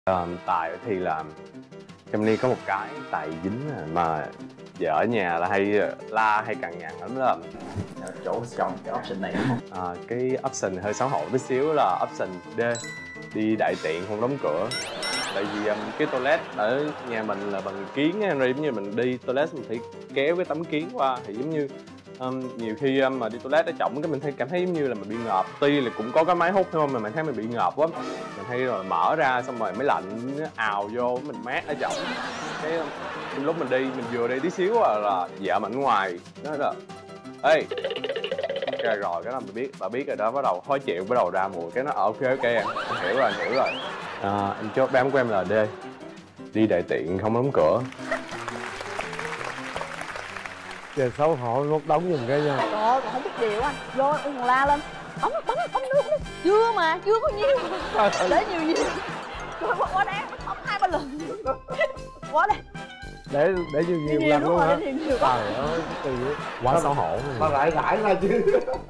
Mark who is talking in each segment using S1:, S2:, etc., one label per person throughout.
S1: Tài thì là trong Ly có một cái Tài dính mà vợ ở nhà là hay la hay cằn nhằn lắm đó.
S2: Chỗ chọn cái option này đúng không?
S1: Cái option hơi xấu hổ tí xíu là option D, đi đại tiện không đóng cửa. Tại vì cái toilet ở nhà mình là bằng kiến á, giống như mình đi toilet mình phải kéo cái tấm kiến qua, thì giống như nhiều khi mà đi toilet ở trọng cái mình cảm thấy giống như là mình bị ngợp. Tuy là cũng có cái máy hút không mà mình thấy mình bị ngợp quá, mình hay rồi mở ra xong rồi máy lạnh nó ào vô mình mát ở trọng. Cái lúc mình đi, mình vừa đi tí xíu là vợ mình ở ngoài nói là ê okay, rồi cái đó mình biết, bà biết rồi đó, bắt đầu khó chịu, bắt đầu ra mùi cái nó ok em hiểu rồi. Em chốt đám của em là D, đi đại tiện không đóng cửa.
S3: Trời xấu hổ nốt đóng giùm cái nha.
S4: Trời ơi, còn không biết điều anh. Vô em còn la lên. Bấm nước đi. Chưa mà, chưa có nhiêu. Để nhiều. Trời quá đáng, bấm 2-3 lần. Quá đáng.
S3: Để nhiều lần luôn hả?
S4: Nhiều quá.
S3: Trời ơi, cái từ
S1: Quá xấu hổ.
S3: Mà rải ra chứ.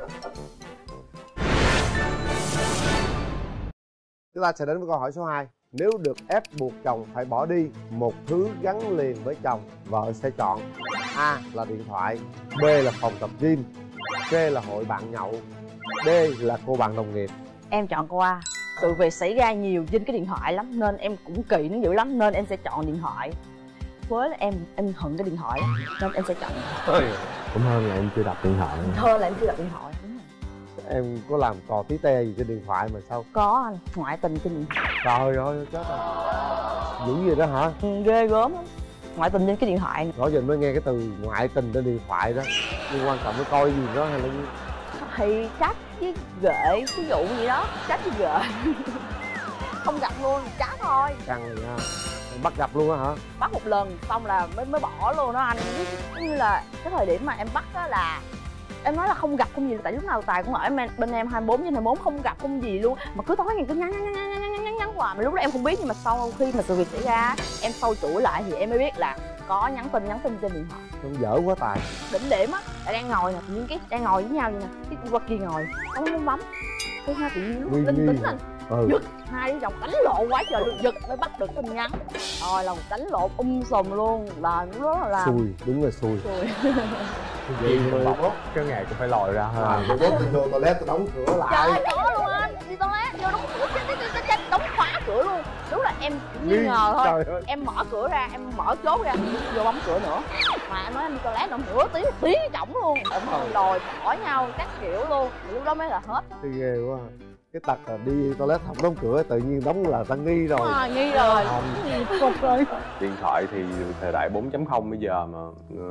S3: Chúng ta sẽ đến với câu hỏi số 2. Nếu được ép buộc chồng phải bỏ đi một thứ gắn liền với chồng, vợ sẽ chọn A là điện thoại, B là phòng tập gym, C là hội bạn nhậu, D là cô bạn đồng nghiệp.
S4: Em chọn câu A. Sự việc xảy ra nhiều trên cái điện thoại lắm nên em cũng kỵ nó dữ lắm nên em sẽ chọn điện thoại. Với là em hận cái điện thoại lắm nên em sẽ chọn điện thoại.
S1: Cũng hơn là em chưa đập điện thoại.
S4: Hơn là em chưa đập điện thoại.
S3: Em có làm trò tí te gì trên điện thoại mà sao?
S4: Có anh, ngoại tình trên điện thoại.
S3: Trời ơi chết rồi. Dữ gì đó hả?
S4: Ghê gớm lắm. Ngoại tình trên cái điện thoại này.
S3: Nói giờ mới nghe cái từ ngoại tình trên điện thoại đó. Nhưng quan trọng phải coi gì đó hay là gì?
S4: Thì chat với ghệ, ví dụ gì đó, chat với ghệ. Không gặp luôn, chat thôi.
S3: Căng rồi nha. Bắt gặp luôn á hả?
S4: Bắt một lần xong là mới bỏ luôn đó anh. Giống như là cái thời điểm mà em bắt đó là em nói là không gặp không gì, tại lúc nào Tài cũng ở bên em 24/24, không gặp không gì luôn, mà cứ tối ngày cứ nhắn hoài, mà lúc đó em không biết. Nhưng mà sau khi mà sự việc xảy ra em sâu chuỗi lại thì em mới biết là có nhắn tin trên điện thoại.
S3: Không dở quá Tài.
S4: Đỉnh điểm á, tại đang ngồi nè, tự nhiên cái đang ngồi với nhau vậy nè, cái qua kia ngồi bấm cái ha, tự nhiên lúc linh tính anh giật, hai đứa chồng đánh lộn quá trời luôn, giật mới bắt được tin nhắn. Rồi là một đánh lộn sùm luôn, là lúc đó là
S3: xui, đúng là xui.
S1: Vậy thôi cái ngày cũng phải lòi ra ha.
S3: Tôi bốt vô toilet tôi đóng cửa lại.
S4: Trời có luôn anh, đi toilet vô đóng cửa, đóng khóa cửa luôn. Đúng là em nghi ngờ thôi. Em mở cửa ra, em mở chốt ra, vô bấm cửa nữa. Mà em nói em đi toilet đâu nửa tiếng chổng luôn. Em đòi bỏ nhau các kiểu luôn. Lúc đó mới là hết.
S3: Thì ghê quá. Cái tật là đi toilet không đóng cửa tự nhiên đóng là ta nghi rồi.
S4: Nghi rồi. Cục rồi.
S1: Điện thoại thì thời đại 4.0 bây giờ mà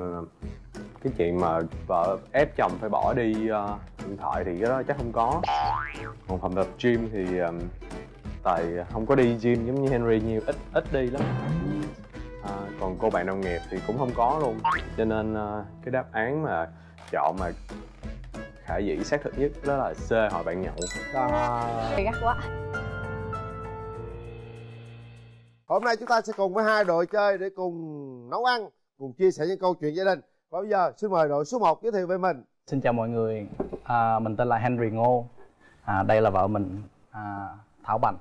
S1: cái chuyện mà vợ ép chồng phải bỏ đi điện thoại thì cái đó chắc không có. Còn phòng tập gym thì Tài không có đi gym giống như Henry nhiều, ít đi lắm. Còn cô bạn đồng nghiệp thì cũng không có luôn. Cho nên cái đáp án mà chọn mà khả dĩ xác thực nhất đó là C, hội bạn nhậu.
S4: Gắt quá.
S3: Hôm nay chúng ta sẽ cùng với hai đội chơi để cùng nấu ăn, cùng chia sẻ những câu chuyện gia đình. Và bây giờ xin mời đội số 1 giới thiệu về mình.
S2: Xin chào mọi người, mình tên là Henry Ngô. Đây là vợ mình, Thảo Bành.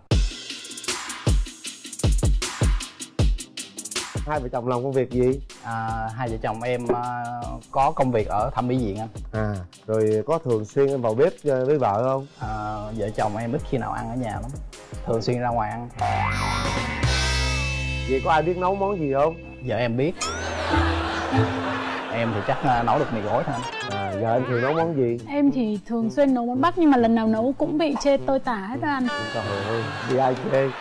S3: Hai vợ chồng làm công việc gì?
S2: Hai vợ chồng em có công việc ở thẩm mỹ viện anh.
S3: Rồi có thường xuyên em vào bếp với vợ không?
S2: Vợ chồng em ít khi nào ăn ở nhà lắm, thường xuyên ra ngoài ăn.
S3: Vậy có ai biết nấu món gì không?
S2: Vợ em biết. Em thì chắc nấu được mì gói thôi anh.
S3: Giờ em thường nấu món gì?
S5: Em thì thường xuyên nấu món Bắc nhưng mà lần nào nấu cũng bị chê tơi tả hết anh.
S3: Trời ơi, bị ai chê?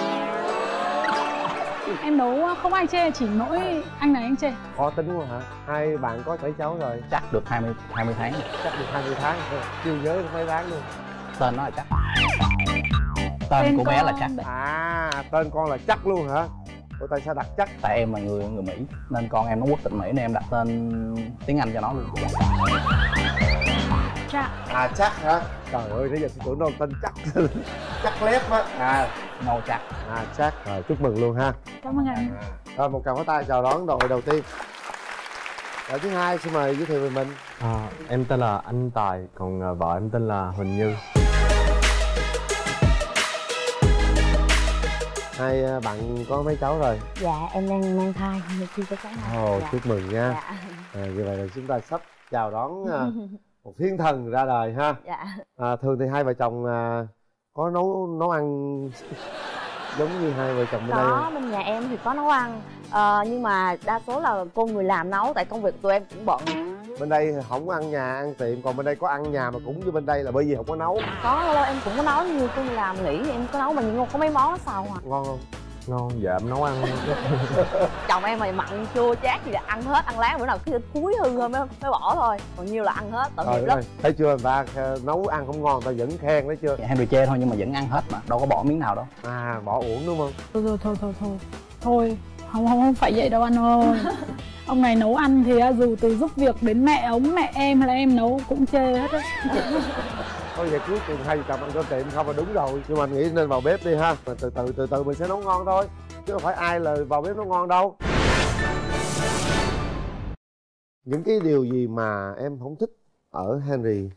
S5: Em nấu không ai chê, chỉ mỗi anh này anh chê.
S3: Khó tính quá hả? Hai bạn có mấy cháu rồi?
S2: Chắc được 20 tháng.
S3: Chắc được 20 tháng rồi. Chưa nhớ được mấy tháng luôn.
S2: Tên nó là Chắc. Tên của bé là Chắc.
S3: Tên con là Chắc luôn hả? Ủa tại sao đặt Chắc?
S2: Tại em là người Mỹ nên con em nó quốc tịch Mỹ nên em đặt tên tiếng Anh cho nó luôn.
S5: Chắc.
S3: Chắc hả? Trời ơi, nãy giờ tôi tưởng đâu tên Chắc. Chắc lép á.
S2: No Chắc.
S3: Chắc. Rồi chúc mừng luôn ha.
S5: Cảm ơn anh.
S3: Rồi một tràng pháo tay chào đón đội đầu tiên. Đội thứ hai xin mời giới thiệu về mình.
S1: Em tên là anh Tài, còn vợ em tên là Huỳnh Như.
S3: Hai bạn có mấy cháu rồi?
S4: Dạ em đang mang thai nhưng chưa có cháu nào.
S3: Ồ,
S4: Dạ.
S3: chúc mừng nha.
S4: Dạ.
S3: Như vậy là chúng ta sắp chào đón một thiên thần ra đời ha.
S4: Dạ.
S3: Thường thì hai vợ chồng có nấu ăn giống như hai vợ chồng bên đây
S4: Có,
S3: không?
S4: bên nhà em thì có nấu ăn, nhưng mà đa số là cô người làm nấu tại công việc tụi em cũng bận.
S3: Bên đây không ăn nhà ăn tiệm, còn bên đây có ăn nhà mà cũng như bên đây là bởi vì không có nấu.
S4: Có lâu em cũng có nấu, như cô người làm nghỉ thì em có nấu, mà nhưng có mấy món nó xào à.
S3: Ngon không?
S1: Ngon, dạ em nấu ăn.
S4: Chồng em mày mặn chua chát gì là ăn hết, ăn láng bữa nào cứ cuối hư thôi mới bỏ thôi, còn nhiều là ăn hết, tội nghiệp lắm.
S3: Thấy chưa, người ta nấu ăn không ngon người ta vẫn khen đấy chưa.
S2: Henry chê thôi nhưng mà vẫn ăn hết mà, đâu có bỏ miếng nào đâu.
S3: Bỏ uổng đúng không?
S5: Thôi không phải vậy đâu anh ơi. Ông này nấu ăn thì dù từ giúp việc đến mẹ em hay là em nấu cũng chê hết á.
S3: Thôi vậy cuối cùng hai vợ chồng ăn cơm tiệm không là đúng rồi, nhưng mà anh nghĩ nên vào bếp đi ha, mình từ từ mình sẽ nấu ngon thôi, chứ không phải ai là vào bếp nấu ngon đâu. Những cái điều gì mà em không thích ở Henry?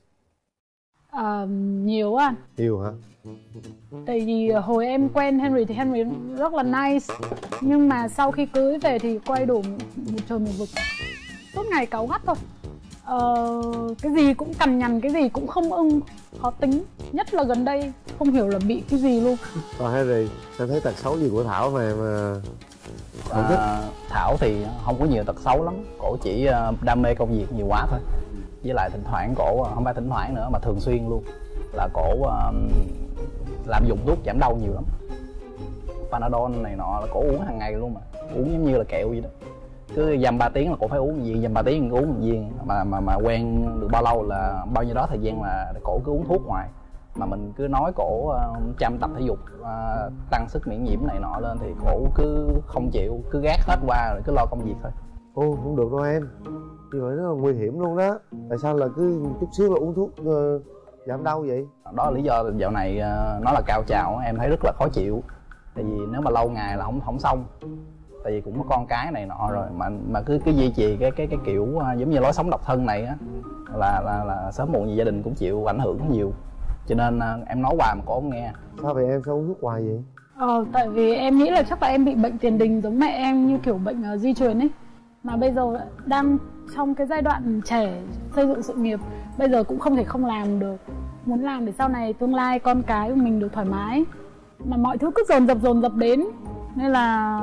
S5: Nhiều á.
S3: Nhiều hả?
S5: Tại vì hồi em quen Henry thì Henry rất là nice, nhưng mà sau khi cưới về thì quay đủ một trời một vực, suốt ngày cáu gắt thôi. Cái gì cũng cằn nhằn, cái gì cũng không ưng, khó tính. Nhất là gần đây không hiểu là bị cái gì luôn.
S3: Còn Henry, em thấy tật xấu gì của Thảo mà không thích?
S2: Thảo thì không có nhiều tật xấu lắm, cổ chỉ đam mê công việc nhiều quá thôi. Với lại thỉnh thoảng cổ, không phải thỉnh thoảng nữa mà thường xuyên luôn, là cổ lạm dụng thuốc giảm đau nhiều lắm. Panadol này nọ là cổ uống hàng ngày luôn, mà uống giống như là kẹo vậy đó. Cứ dăm 3 tiếng là cổ phải uống một viên, dăm 3 tiếng uống một viên, mà quen được bao lâu là bao nhiêu đó thời gian là cổ cứ uống thuốc hoài. Mà mình cứ nói cổ chăm tập thể dục, tăng sức miễn nhiễm này nọ lên thì cổ cứ không chịu, cứ gác hết qua rồi cứ lo công việc thôi.
S3: Không được đâu em, như vậy nó là nguy hiểm luôn đó. Tại sao là cứ chút xíu là uống thuốc giảm đau vậy?
S2: Đó là lý do dạo này nó là cao trào, em thấy rất là khó chịu. Tại vì nếu mà lâu ngày là không xong. Tại vì cũng có con cái này nọ rồi, mà cứ duy trì cái kiểu giống như lối sống độc thân này á, là sớm muộn gì gia đình cũng chịu ảnh hưởng nhiều. Cho nên em nói hoài mà cô không nghe.
S3: Sao vậy em, sao uống thuốc hoài vậy?
S5: Tại vì em nghĩ là chắc là em bị bệnh tiền đình giống mẹ em, như kiểu bệnh di truyền ấy. Mà bây giờ đang trong cái giai đoạn trẻ xây dựng sự nghiệp, bây giờ cũng không thể không làm được. Muốn làm để sau này tương lai con cái của mình được thoải mái, mà mọi thứ cứ dồn dập đến, nên là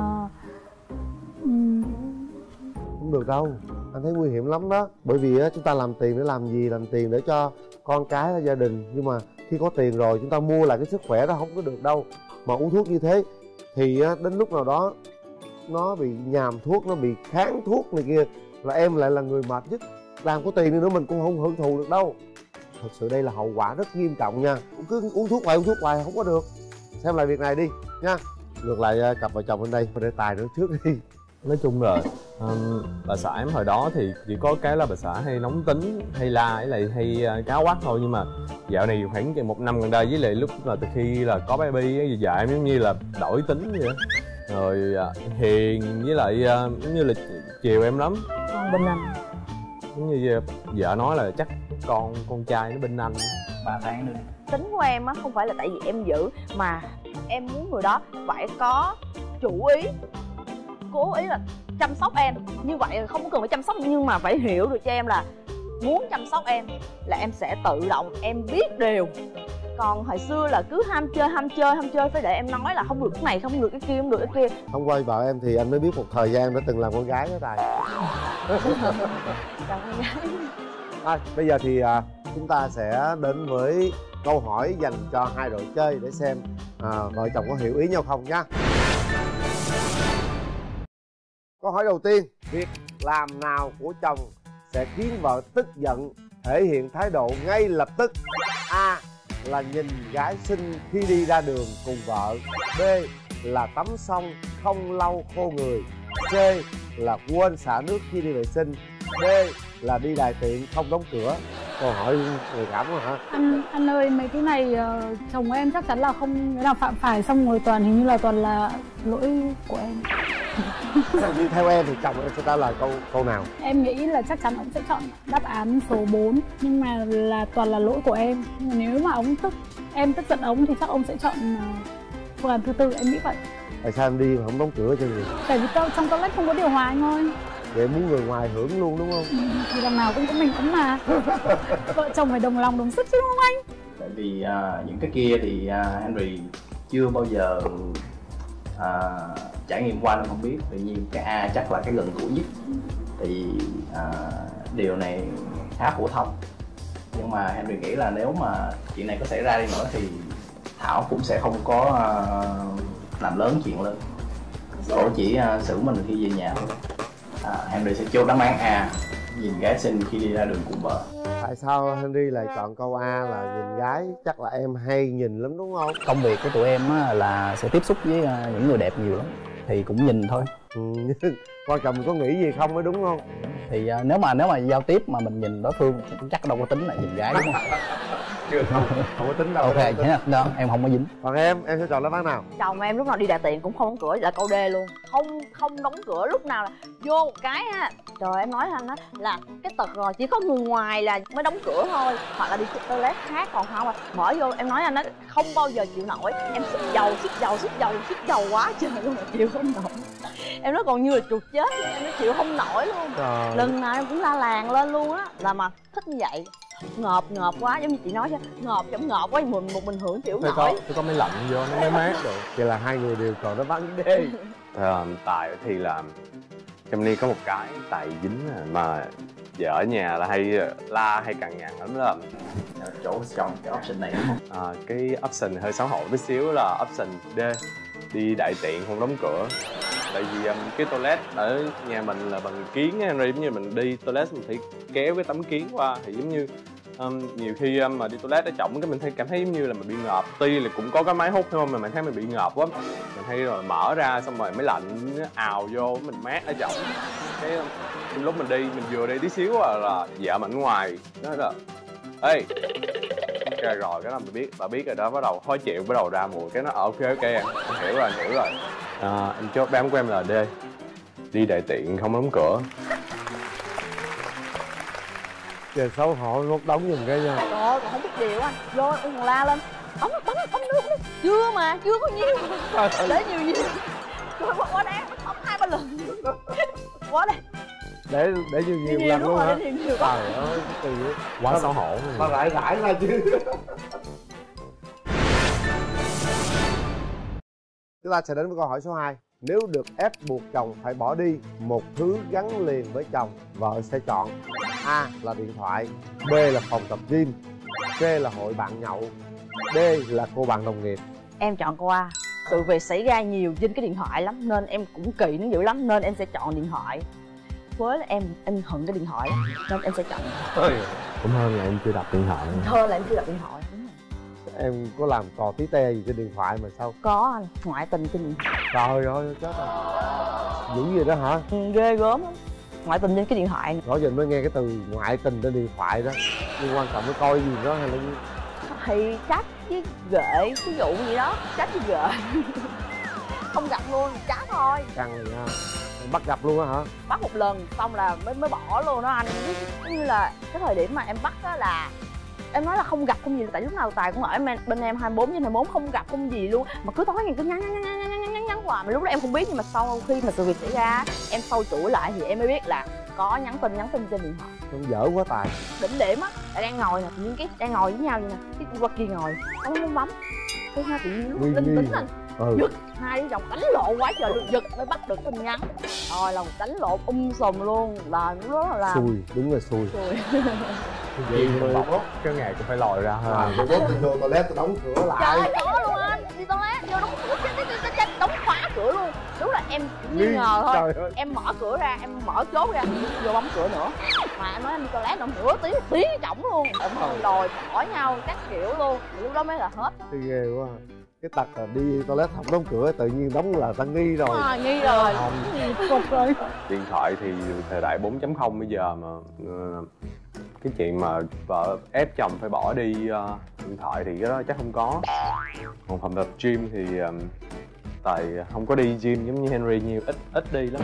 S3: Không được đâu, anh thấy nguy hiểm lắm đó. Bởi vì chúng ta làm tiền để làm gì? Làm tiền để cho con cái, gia đình. Nhưng mà khi có tiền rồi chúng ta mua lại cái sức khỏe đó không có được đâu. Mà uống thuốc như thế thì đến lúc nào đó nó bị nhàm thuốc, nó bị kháng thuốc này kia, là em lại là người mệt nhất. Làm có tiền nữa mình cũng không hưởng thụ được đâu. Thật sự đây là hậu quả rất nghiêm trọng nha. Cứ uống thuốc hoài không có được. Xem lại việc này đi nha. Ngược lại cặp vợ chồng bên đây, để Tài nữa trước đi.
S1: Nói chung là bà xã em hồi đó thì chỉ có cái là bà xã hay nóng tính, hay la, với lại hay cáu gắt thôi. Nhưng mà dạo này khoảng 1 năm gần đây, với lại lúc là từ khi là có baby á, vợ em giống như là đổi tính vậy đó. Rồi hiền, với lại giống như là chiều em lắm.
S4: Bên anh
S1: Giống như vợ nói là chắc con trai nó bên anh.
S2: 3 tháng nữa.
S4: tính của em á không phải là tại vì em giữ, mà em muốn người đó phải có chủ ý, cố ý là chăm sóc em. Như vậy không có cần phải chăm sóc, nhưng mà phải hiểu được cho em là muốn chăm sóc em là em sẽ tự động, em biết điều. Còn hồi xưa là cứ ham chơi, phải để em nói là không được cái này, không được cái kia, không được cái kia.
S3: Không quay vợ em thì anh mới biết một thời gian đã từng làm con gái đó Tài. Bây giờ thì chúng ta sẽ đến với câu hỏi dành cho hai đội chơi để xem vợ chồng có hiểu ý nhau không nhá. Câu hỏi đầu tiên, việc làm nào của chồng sẽ khiến vợ tức giận, thể hiện thái độ ngay lập tức? A là nhìn gái xinh khi đi ra đường cùng vợ. B là tắm xong không lau khô người. C là quên xả nước khi đi vệ sinh. D là đi đại tiện không đóng cửa. Câu hỏi người cảm quá hả?
S5: Anh ơi, mấy cái này chồng em chắc chắn là không cái nào phạm phải, xong rồi hình như là toàn là lỗi của em.
S3: Như theo em thì chồng em sẽ trả lời câu nào?
S5: Em nghĩ là chắc chắn ông sẽ chọn đáp án số 4, nhưng mà là toàn là lỗi của em. Nhưng mà nếu mà em tức giận ông thì chắc ông sẽ chọn phương án thứ tư, em nghĩ vậy.
S3: Tại sao em đi mà không đóng cửa cho người?
S5: Tại vì trong toilet không có điều hòa anh ơi.
S3: Vậy muốn người ngoài hưởng luôn đúng không?
S5: Thì đằng nào cũng có mình ấm mà. Vợ chồng phải đồng lòng đồng sức chứ đúng không anh?
S2: Tại vì những cái kia thì Henry chưa bao giờ trải nghiệm qua nên không biết. Tự nhiên cái A chắc là cái gần gũi nhất. Thì điều này khá phổ thông. Nhưng mà Henry nghĩ là nếu mà chuyện này có xảy ra đi nữa thì Thảo cũng sẽ không có làm lớn chuyện lên. Cổ chỉ xử mình khi về nhà thôi. Henry sẽ chốt đáp án A, nhìn gái xinh khi đi ra đường cùng vợ.
S3: Tại sao Henry lại chọn câu A là nhìn gái? Chắc là em hay nhìn lắm đúng không?
S2: Công việc của tụi em á, là sẽ tiếp xúc với những người đẹp nhiều lắm. Thì cũng nhìn thôi.
S3: Quan trọng mình có nghĩ gì không mới đúng không?
S2: Thì nếu mà giao tiếp mà mình nhìn đối phương chắc đâu có tính là nhìn gái đúng không?
S3: Chưa không có tính đâu.
S2: Ok, thế là đó, em không có dính.
S3: Còn em sẽ chọn đáp án nào?
S4: Chồng em lúc nào đi đại tiện cũng không đóng cửa, là câu D luôn. Không đóng cửa, lúc nào là vô một cái á, trời em nói anh á là cái tật rồi, chỉ có người ngoài là mới đóng cửa thôi, hoặc là đi toilet khác, còn không à mở vô. Em nói anh á không bao giờ chịu nổi. Em xức dầu quá trời luôn mà chịu không nổi. Em nói còn như là chuột chết, em nói chịu không nổi luôn.
S3: Trời.
S4: Lần nào em cũng la làng lên luôn á, là mà thích như vậy. Ngợp quá, giống như chị nói chứ, ngợp quá một mình hưởng chịu
S1: Phải
S4: nổi.
S1: có máy lạnh vô nó mới mát được.
S3: Vậy là hai người đều chọn đáp án D.
S1: Tài thì là trong ni có một cái Tài dính mà vợ ở nhà là hay la hay cằn nhằn lắm đó.
S2: Chỗ chọn cái option này đúng không?
S1: Cái option hơi xấu hổ tí xíu là option D, đi đại tiện không đóng cửa. Tại vì cái toilet ở nhà mình là bằng kiến á, giống như mình đi toilet mình phải kéo cái tấm kiến qua, thì giống như nhiều khi mà đi toilet ở trọng cái mình cảm thấy giống như là mình bị ngợp. Tuy là cũng có cái máy hút thôi mà mình thấy mình bị ngợp quá, mình hay rồi mở ra xong rồi máy lạnh nó ào vô mình mát ở trọng. Cái lúc mình đi, mình vừa đi tí xíu là vợ mình ở ngoài nói là ê, ok rồi cái đó mình biết, bà biết rồi đó, bắt đầu khó chịu, bắt đầu ra mùi cái nó ok em hiểu rồi. Em chốt đáp án của em là D, đi đại tiện không đóng cửa.
S3: Trời xấu hổ ngốt đóng giùm cái nha.
S4: Trời ơi, còn không biết điều anh. Vô em còn la lên. Bấm nước đi. Chưa có nhiêu. Để nhiều gì. Rồi quá đáng, bấm 2-3 lần. Quá đáng.
S3: Để nhiều lần luôn hả?
S4: Để nhiều quá.
S3: Trời ơi, cái từ vậy.
S1: Quá xấu hổ.
S3: Mà rải ra chứ. Chúng ta sẽ đến với câu hỏi số 2. Nếu được ép buộc chồng phải bỏ đi một thứ gắn liền với chồng, vợ sẽ chọn A là điện thoại, B là phòng tập gym, C là hội bạn nhậu, D là cô bạn đồng nghiệp.
S4: Em chọn câu A. Sự việc xảy ra nhiều trên cái điện thoại lắm nên em cũng kỵ nó dữ lắm, nên em sẽ chọn điện thoại. Với em hận cái điện thoại lắm nên em sẽ chọn điện thoại.
S1: Cũng hơn là em chưa đập điện thoại.
S4: Hơn là em chưa đặt điện thoại. Đúng rồi.
S3: Em có làm trò tí te gì trên điện thoại mà sao?
S4: Có anh, ngoại tình trên điện thoại.
S3: Trời ơi chết rồi. Dữ gì đó hả?
S4: Ghê gớm lắm. Ngoại tình trên cái điện thoại này.
S3: Nói giờ mới nghe cái từ ngoại tình trên điện thoại đó. Nhưng quan trọng phải coi gì đó hay là gì?
S4: Thì chat với ghệ, ví dụ gì đó, chat với ghệ. Không gặp luôn, chat thôi.
S3: Căng rồi nha. Bắt gặp luôn á hả?
S4: Bắt một lần xong là mới bỏ luôn đó anh. Giống như là cái thời điểm mà em bắt đó là em nói là không gặp không gì, tại lúc nào Tài cũng ở bên em 24/24, không gặp không gì luôn, mà cứ tối ngày cứ nhắn hoài. Mà lúc đó em không biết, nhưng mà sau khi mà sự việc xảy ra em sâu chuỗi lại thì em mới biết là có nhắn tin trên điện thoại.
S3: Không dở quá Tài.
S4: Đỉnh điểm á, tại đang ngồi nè, tự nhiên cái đang ngồi với nhau vậy nè, cái đi qua kia ngồi bấm cái ha, tự nhiên lúc linh tính anh giật, hai đứa chồng đánh lộn quá trời luôn, giật mới bắt được tin nhắn. Rồi là một đánh lộn sùm luôn, là lúc đó là
S3: xui, đúng là xui.
S1: Vậy thôi cái ngày cũng phải lòi ra ha.
S3: Tôi bớt vô toilet tôi đóng cửa lại.
S4: Trời có luôn anh, đi toilet vô đóng khóa cửa luôn. Đúng là em nghi ngờ thôi. Em mở cửa ra, em mở chốt ra, vô bấm cửa nữa. Mà em nói em đi toilet đâu nửa tiếng chổng luôn. Em đòi bỏ nhau các kiểu luôn. Lúc đó mới là hết.
S3: Thì ghê quá. Cái tật là đi toilet không đóng cửa tự nhiên đóng là ta nghi rồi.
S4: Nghi rồi.
S5: Cục rồi.
S1: Điện thoại thì thời đại 4.0 bây giờ mà cái chuyện mà vợ ép chồng phải bỏ đi điện thoại thì cái đó chắc không có. Còn phòng tập gym thì Tài không có đi gym giống như Henry nhiều, ít đi lắm.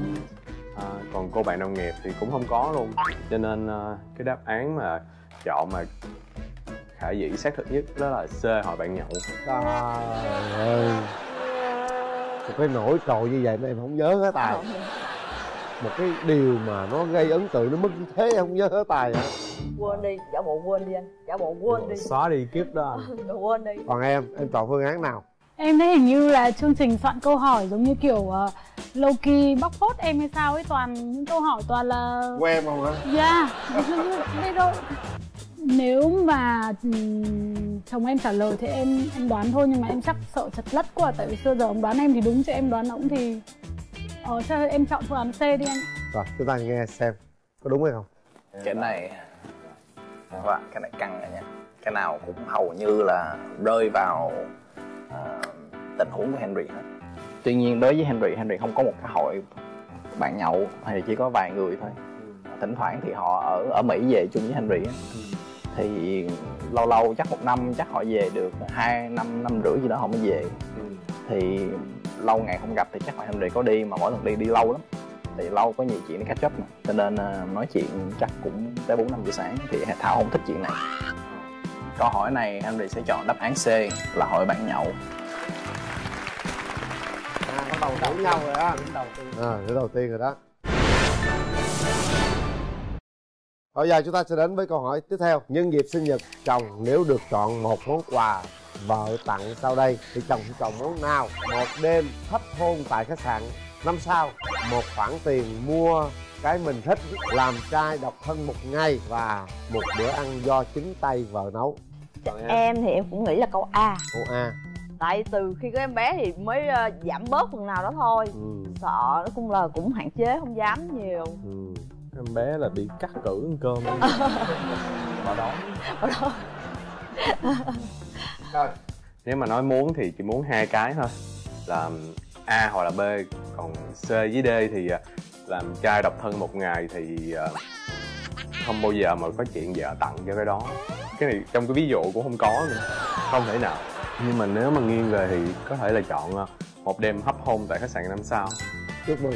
S1: Còn cô bạn đồng nghiệp thì cũng không có luôn. Cho nên cái đáp án mà chọn mà khả dĩ xác thực nhất đó là C, hội bạn nhậu.
S3: Trời ơi. một cái nổi trội như vậy mà em không nhớ hết Tài. Một cái điều mà nó gây ấn tượng nó mức như thế em không nhớ hết Tài hả?
S4: Quên đi, giả bộ quên đi anh. Giả bộ quên đi.
S1: Xóa đi kiếp đó anh.
S4: Quên đi.
S3: Còn em chọn phương án nào?
S5: Em thấy hình như là chương trình soạn câu hỏi giống như kiểu Loki bóc phốt em hay sao ấy, toàn những câu hỏi toàn là
S3: Quen không hả?
S5: dạ đây rồi. Nếu mà chồng em trả lời thì em đoán thôi, nhưng mà em chắc sợ chật lất quá, tại vì xưa giờ ông đoán em thì đúng chứ em đoán ổng thì chắc em chọn phương án C đi anh.
S3: Rồi chúng ta nghe xem có đúng hay không.
S2: Cái này và cái này căng rồi nha, cái nào cũng hầu như là rơi vào tình huống của Henry hết. Tuy nhiên đối với Henry không có một cái hội bạn nhậu hay là chỉ có vài người thôi. Thỉnh thoảng thì họ ở Mỹ về chung với Henry á, thì lâu lâu chắc một năm chắc họ về được 2 năm, năm rưỡi gì đó họ mới về. Thì lâu ngày không gặp thì chắc là Henry có đi, mà mỗi lần đi lâu lắm, thì lâu có nhiều chuyện để catch up mà, cho nên nói chuyện chắc cũng tới 4-5 giờ sáng. Thì Thảo không thích chuyện này. Câu hỏi này Henry sẽ chọn đáp án C là hội bạn nhậu.
S3: Bắt đầu đấu nhau rồi đó. Đứa đầu tiên rồi đó. Bây giờ chúng ta sẽ đến với câu hỏi tiếp theo. Nhân dịp sinh nhật chồng, nếu được chọn một món quà vợ tặng sau đây thì chồng sẽ chọn món nào? Một đêm thắp hôn tại khách sạn 5 sao, một khoản tiền mua cái mình thích, làm trai độc thân một ngày, và một bữa ăn do chính tay vợ nấu.
S4: Em thì em cũng nghĩ là câu A.
S3: Câu A.
S4: Tại từ khi có em bé thì mới giảm bớt phần nào đó thôi. Sợ nó cũng hạn chế, không dám nhiều.
S1: Em bé là bị cắt cử ăn cơm. Bỏ đó.
S3: Rồi.
S1: Nếu mà nói muốn thì chỉ muốn hai cái thôi, là A hoặc là B. Còn C với D thì làm trai độc thân một ngày thì không bao giờ mà có chuyện vợ tặng cho cái đó. Cái này trong cái ví dụ cũng không có nữa, không thể nào. Nhưng mà nếu mà nghiêng về thì có thể là chọn một đêm hấp hôn tại khách sạn 5 sao.
S3: Chúc mừng.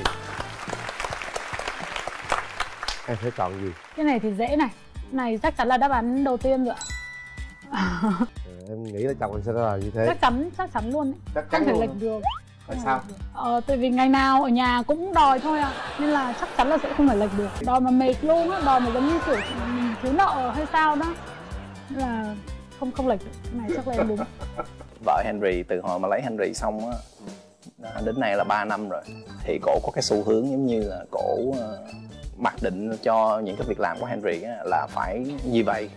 S3: Em sẽ chọn gì?
S5: Cái này thì dễ này. Này chắc chắn là đáp án đầu tiên rồi ạ.
S3: Em nghĩ là chồng anh sẽ là như thế.
S5: Chắc chắn luôn ấy.
S3: Chắc chắn
S5: không thể
S3: luôn.
S5: lệch được.
S3: Tại sao?
S5: Tại vì ngày nào ở nhà cũng đòi thôi à, nên là chắc chắn là sẽ không thể lệch được. Đòi mà mệt luôn á, đòi mà giống như kiểu mình thiếu nợ hay sao đó, nên là không lệch được. Cái này chắc là em đúng.
S2: Vợ Henry từ hồi mà lấy Henry xong á đến nay là 3 năm rồi, thì cổ có cái xu hướng giống như là cổ mặc định cho những cái việc làm của Henry á, là phải như vậy.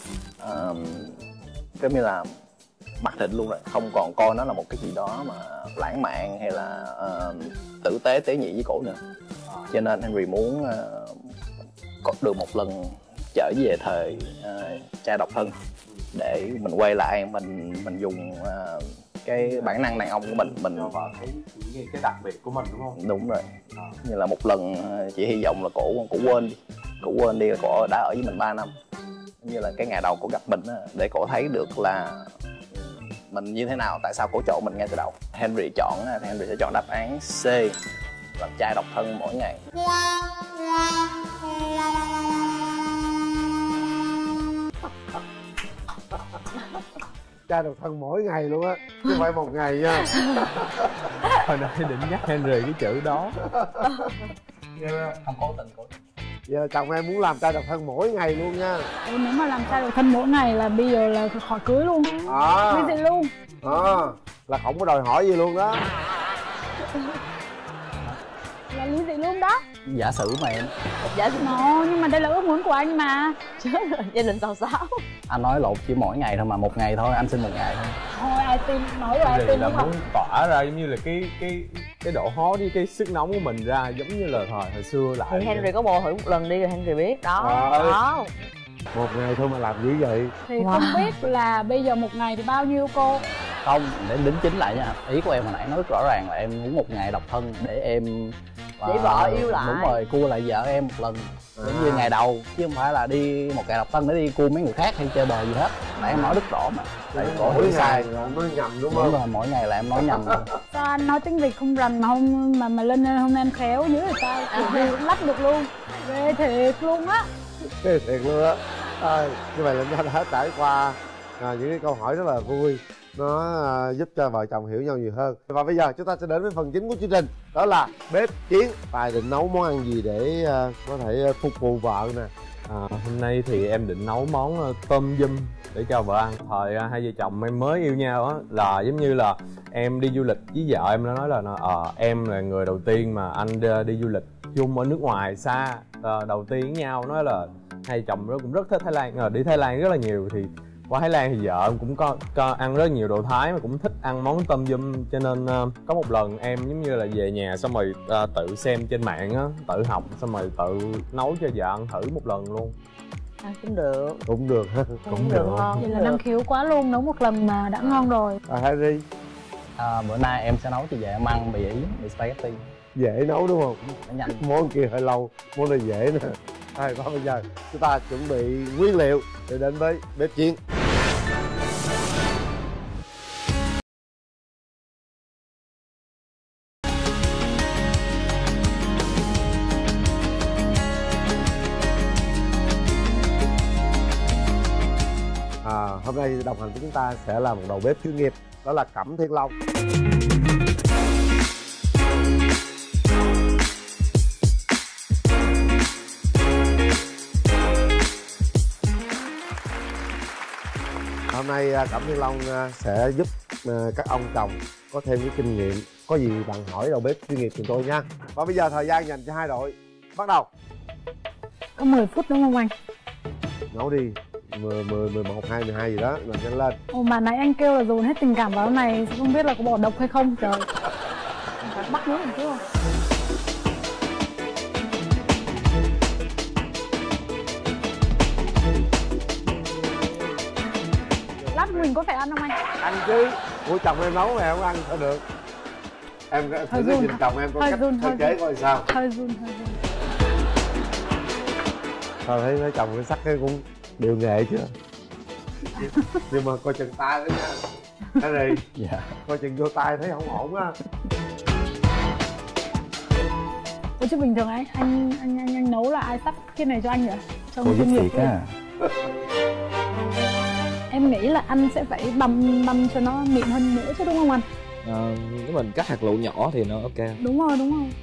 S2: Giống như là mặc định luôn rồi, không còn coi nó là một cái gì đó mà lãng mạn hay là tử tế tế nhị với cổ nữa. Cho nên Henry muốn có được một lần trở về thời trai độc thân, để mình quay lại mình dùng cái bản năng đàn ông của mình
S1: cái đặc biệt của mình, đúng không?
S2: Đúng rồi. Như là một lần chỉ hy vọng là cổ quên đi là cổ đã ở với mình 3 năm. Như là cái ngày đầu cổ gặp mình á, để cổ thấy được là mình như thế nào, tại sao cổ chọn mình ngay từ đầu. Henry chọn thì Henry sẽ chọn đáp án C, làm trai độc thân mỗi ngày.
S3: Trai độc thân mỗi ngày luôn á, chứ không phải một ngày nha.
S1: Hồi nãy định nhắc Henry cái chữ đó.
S2: Không cố tình.
S3: Vậy là chồng em muốn làm trai độc thân mỗi ngày luôn nha.
S5: Nếu mà làm trai độc thân mỗi ngày là bây giờ là khỏi cưới luôn, ly dị luôn.
S3: Là không có đòi hỏi gì luôn đó.
S5: Là ly dị luôn đó.
S2: Giả sử mà em.
S4: Dạ
S5: Nhưng mà đây là ước muốn của anh mà.
S4: chết rồi, gia đình xào xáo.
S2: Anh nói lộn chỉ mỗi ngày thôi mà, một ngày thôi, anh xin một ngày thôi.
S5: Thôi ai tin, nói rồi ai
S1: Henry
S5: tin
S1: là
S5: đúng không?
S1: muốn tỏa ra giống như là cái độ hot với cái sức nóng của mình ra, giống như là hồi xưa lại.
S4: Thì Henry có bồ thử một lần đi rồi Henry biết đó. Đó.
S3: Một ngày thôi mà làm dữ vậy.
S5: Thì không biết là bây giờ một ngày thì bao nhiêu cô?
S2: Không, để đính chính lại nha. Ý của em hồi nãy nói rất rõ ràng là em muốn một ngày độc thân để em
S4: để vợ yêu lại.
S2: Đúng rồi, cua lại vợ em một lần giống như ngày đầu, chứ không phải là đi một ngày độc thân để đi cua mấy người khác hay chơi bời gì hết. Tại em nói rất rõ mà. Tại cổ
S3: Mỗi
S2: hiểu sai.
S3: ngày là nói nhầm đúng
S2: Đúng
S3: không?
S2: rồi, mỗi ngày là em nói nhầm rồi.
S5: Sao anh nói tiếng Việt không rành mà không mà lên hôm nay em khéo dữ rồi sao? Kiểu gì cũng lách được luôn. Ghê thiệt luôn á.
S3: Thiệt luôn á. Như vậy là chúng ta đã trải qua những cái câu hỏi rất là vui, nó giúp cho vợ chồng hiểu nhau nhiều hơn. Và bây giờ chúng ta sẽ đến với phần chính của chương trình, đó là bếp chiến. Tài định nấu món ăn gì để có thể phục vụ vợ nè?
S1: Hôm nay thì em định nấu món tôm dum để cho vợ ăn. Thời hai vợ chồng em mới yêu nhau á, là giống như là em đi du lịch với vợ em, nó nói là em là người đầu tiên mà anh đi du lịch chung ở nước ngoài xa đầu tiên với nhau. Nói là hai vợ chồng cũng rất thích Thái Lan, đi Thái Lan rất là nhiều. Thì qua Thái Lan thì vợ em cũng có ăn rất nhiều đồ Thái, mà cũng thích ăn món tôm dum, cho nên có một lần em giống như là về nhà xong rồi tự xem trên mạng á, tự học xong rồi tự nấu cho vợ ăn thử một lần luôn.
S4: Ăn cũng được.
S3: Cũng được ha.
S4: Cũng được ngon.
S5: Vậy là năng khiếu quá luôn, nấu một lần mà đã ngon rồi.
S3: Harry,
S2: Bữa nay em sẽ nấu cho vợ em ăn mì Ý, mì spaghetti.
S3: dễ nấu đúng không?
S2: Nó nhanh.
S3: Món kia hơi lâu, món này dễ nè. Và bây giờ chúng ta chuẩn bị nguyên liệu để đến với bếp chiến. Hôm nay đồng hành với chúng ta sẽ là một đầu bếp chuyên nghiệp, đó là Cẩm Thiên Long. Hôm nay Cẩm Thiên Long sẽ giúp các ông chồng có thêm cái kinh nghiệm. Có gì bạn hỏi đầu bếp chuyên nghiệp chúng tôi nha. Và bây giờ thời gian dành cho hai đội bắt đầu.
S5: Có 10 phút đúng không anh?
S3: Nấu đi. 11, 12, 12 gì đó, làm nhanh lên.
S5: Ồ mà nãy anh kêu là dồn hết tình cảm vào này, không biết là có bỏ độc hay không trời. Phải bắt nước một chút không? Lát mình có phải ăn không anh?
S3: Ăn chứ, của chồng em nấu mà em không ăn sao được. Em thử cái nhìn chồng em có cách sơ chế coi sao.
S5: Hơi run.
S3: Thôi thấy chồng cái sắc cái cũng điều nghệ chưa. Nhưng mà coi chừng tay đó nha. Cái này
S2: Dạ.
S3: coi chừng vô tay thấy không ổn á.
S5: Ủa chứ bình thường anh nấu là ai sắp cái này cho anh vậy? Trong kinh nghiệm
S2: á.
S5: Em nghĩ là anh sẽ phải băm cho nó mịn hơn nữa chứ đúng không anh?
S6: Nếu mình cắt hạt lựu nhỏ thì nó ok.
S5: Đúng rồi.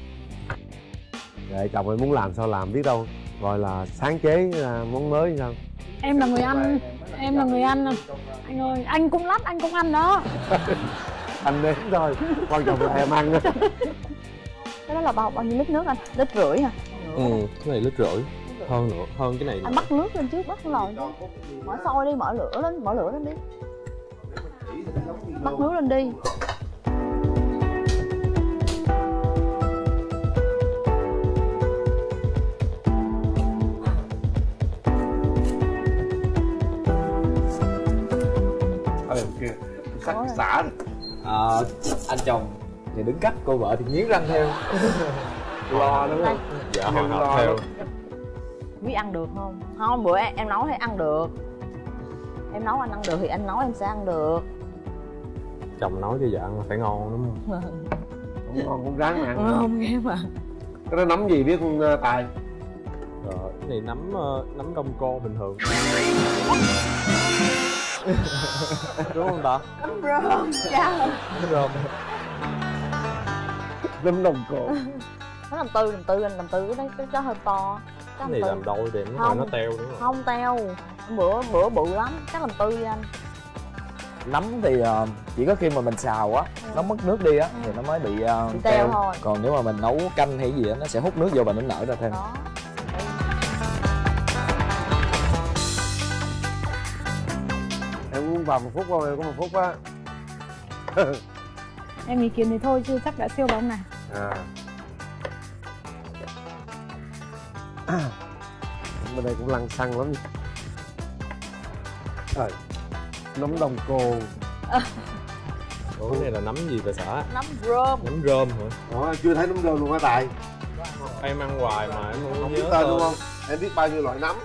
S3: Vậy chồng em muốn làm sao làm, biết đâu gọi là sáng chế món mới hay sao.
S5: Em là người ăn, anh ơi, anh cũng lát anh cũng ăn đó.
S3: Anh nếm thôi, quan trọng là em ăn đó.
S4: Cái đó là bao nhiêu lít nước anh? 1,5 lít hả?
S1: Cái này 1,5 lít. Hơn nữa, hơn cái này nữa.
S4: Anh bắt nước lên trước, bắt lòi. Mở sôi đi, mở lửa lên đi. Bắt nước lên đi.
S3: Kìa, sắc xả.
S6: Anh chồng thì đứng cắt, cô vợ thì nghiến răng theo.
S3: Lo đúng không?
S1: Dạ, hồi hộp theo.
S4: Biết ăn được không? Không, bữa em nấu thì ăn được. Em nấu anh ăn được thì anh nấu em sẽ ăn được.
S1: Chồng nấu cho vợ ăn phải ngon đúng không?
S3: Không ngon cũng ráng mà ăn.
S4: Không nghe mà.
S3: Cái đó nấm gì biết không Tài?
S1: Cái này nấm đông cô bình thường. Đúng không ta?
S4: Nấm rơm, cha.
S1: Nấm rơm.
S3: Nấm đồng cổ.
S4: Nó làm tư cái hơi to.
S1: Cái này làm đôi để nó hồi nó teo đúng không?
S4: Không teo. Bữa bự lắm, chắc làm tư đi anh.
S6: Nấm thì chỉ có khi mà mình xào á, nó mất nước đi á thì nó mới bị
S4: teo thôi.
S6: Còn nếu mà mình nấu canh hay gì á, nó sẽ hút nước vô và nó nở ra thêm.
S4: Đó.
S3: Em muốn vào 1 phút không? Em có 1 phút á.
S5: Em ý kiến thì thôi chứ chắc đã siêu bóng này.
S3: Bên đây cũng lăng xăng lắm. Nấm đồng cô.
S1: Ủa cái này là nấm gì bà xã?
S4: Nấm rơm.
S1: Nấm rơm hả?
S3: Ủa chưa thấy nấm rơm luôn hả Tài?
S1: Em ăn hoài mà em
S3: Không
S1: nhớ
S3: biết tên đúng không? Em biết bao nhiêu loại nấm?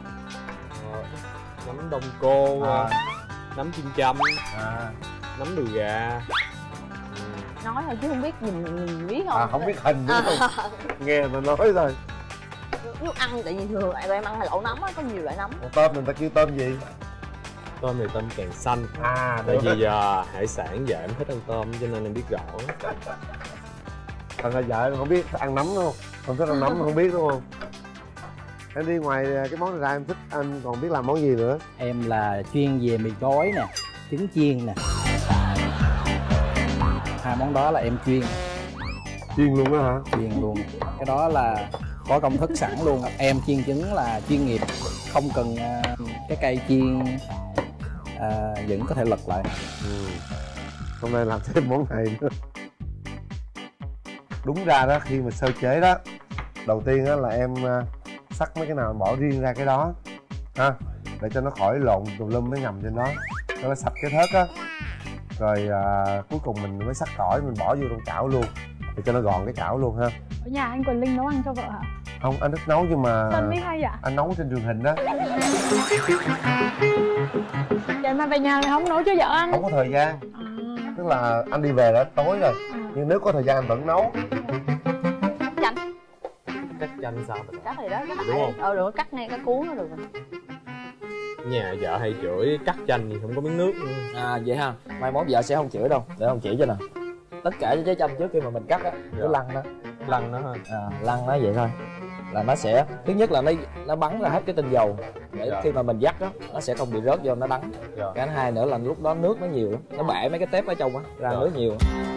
S1: Nấm đông cô, nấm chim châm, nấm đùi gà.
S4: Nói thôi chứ không biết nhìn biết không?
S3: Không biết hình đúng không? Nghe mà nói thôi.
S4: Nếu ăn tại vì thường em ăn hai lẩu nấm á, có nhiều loại nấm.
S3: Tôm mình ta kêu tôm gì?
S1: Tôm thì tôm càng xanh.
S3: À
S1: Tại
S3: được.
S1: vì hải sản giờ em thích ăn tôm cho nên em biết rõ.
S3: Thành ra vợ em không biết ăn nấm đúng không? Không thích ăn nấm không biết đúng không? Em đi ngoài cái món này ra em thích, anh còn biết làm món gì nữa?
S2: Em là chuyên về mì gói nè, trứng chiên nè. Hai món đó là em chuyên
S3: Chiên luôn á hả?
S2: chuyên luôn. Cái đó là có công thức sẵn luôn. Em chiên trứng là chuyên nghiệp, không cần cái cây chiên vẫn có thể lật lại.
S3: Hôm nay làm thêm món này nữa. Đúng ra đó, khi mà sơ chế đó, đầu tiên á là em sắc mấy cái nào bỏ riêng ra cái đó ha, để cho nó khỏi lộn tùm lum nó nhầm trên đó, cho nó sạch cái thớt á. Rồi cuối cùng mình mới sắc tỏi mình bỏ vô trong chảo luôn để cho nó gọn cái chảo luôn ha.
S5: Ở nhà anh Quỳnh Linh nấu ăn cho vợ hả?
S3: Không, anh thích nấu nhưng mà
S5: Tân biết hay vậy?
S3: anh nấu trên truyền hình đó,
S5: Vậy mà về nhà mày không nấu cho vợ ăn?
S3: không có thời gian.
S5: À.
S3: Tức là anh đi về đã tối rồi, nhưng nếu có thời gian anh vẫn nấu.
S4: Chanh.
S1: Cắt chanh sao vậy?
S4: Cắt thì đó, cắt
S1: Đúng
S4: lại.
S1: không?
S4: Được, cắt ngay cái cuốn nó được rồi.
S1: Nhà vợ hay chửi cắt chanh gì không có miếng nước nữa.
S6: À vậy ha, mai mốt vợ sẽ không chửi đâu, để ông chỉ cho nè. Tất cả trái chanh trước khi mà mình cắt á, cứ lăn đó,
S1: Lăn nó ha.
S6: lăn nó vậy thôi là nó sẽ, thứ nhất là nó bắn ra hết cái tinh dầu để
S1: Dạ.
S6: khi mà mình dắt á nó sẽ không bị rớt vô nó đắng.
S1: Dạ.
S6: Cái thứ hai nữa là lúc đó nước nó nhiều lắm, nó bể mấy cái tép ở trong á ra
S1: Dạ.
S6: nước nhiều.